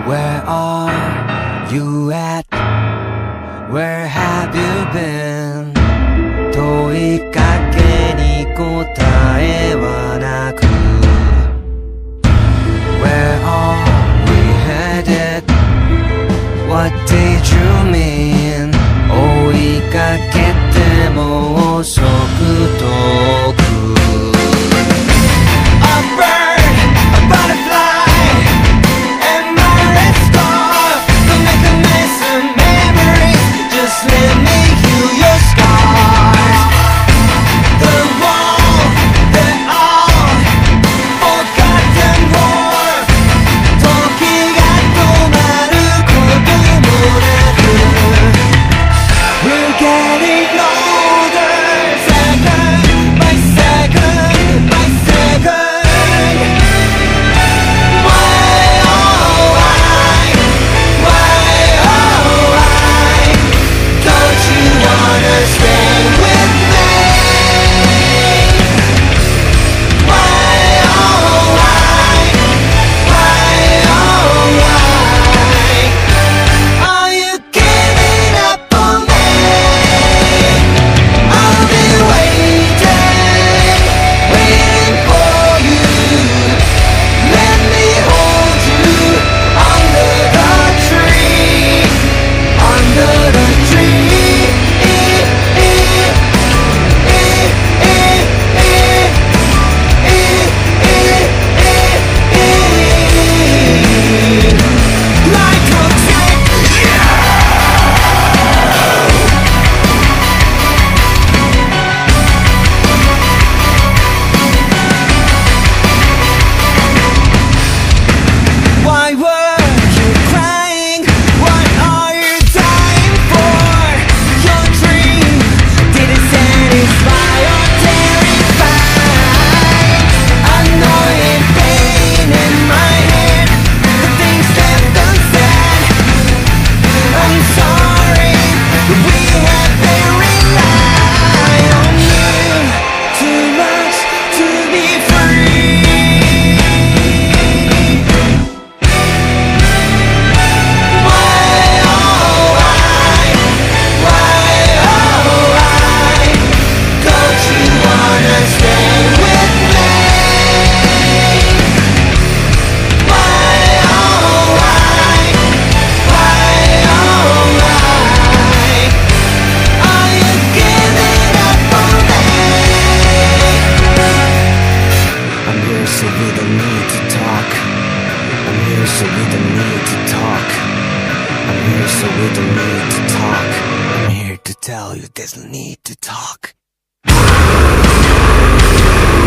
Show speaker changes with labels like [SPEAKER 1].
[SPEAKER 1] Where are you at? Where have you been? 問いかけに答えはなく Where are we headed? What did you mean? 追いかけても遅く遠く A bird, a butterfly, and my red scarf. Don't make a mess of memories, just let me heal your scars. The wall, the all forgotten war. 時が止まることもなく We're getting older, second by second by second. Why, oh why, oh why? Don't you wanna stay with me? Why, oh why, oh why? Are you giving up on me? I'll be waiting, waiting for you. Let me hold you under the tree, under the tree. Like a tick. Why were you crying? What are you dying for? Your dream didn't satisfy or terrify. Annoying pain in my head, the things left unsaid. I'm sorry, we have been relying on you too much to be free. Why, oh why, oh why? Don't you wanna stay with me? Why, oh why, oh why? Are you giving up on me? I'm here so we don't need to talk. I'm here so we don't need to talk. I'm here so we don't need to talk. I'm here to tell you there's no need to talk.